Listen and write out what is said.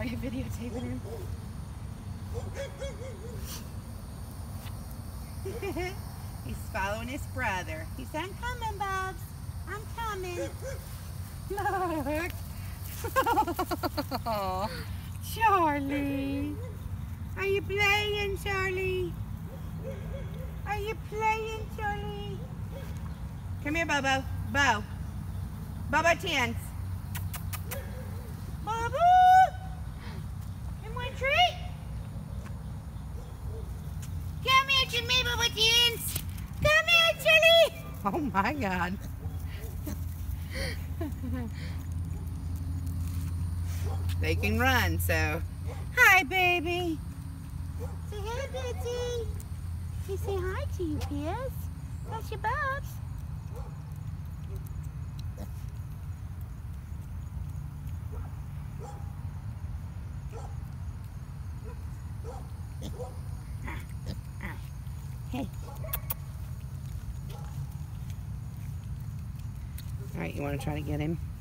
you videotaping him? He's following his brother. He said, I'm coming, Bubs. I'm coming. Look. Oh, Charlie. Are you playing, Charlie? Are you playing, Charlie? Come here, Bobo. Bo. Bobo chance. Bobo. You want a treat? Come here to me, Bobo chance. Come here, Charlie. Oh my God. They can run, so. Hi, baby. Say hi, Bitsy. He say hi to you, Piers. That's your Bubs. Hey. All right, you want to try to get him?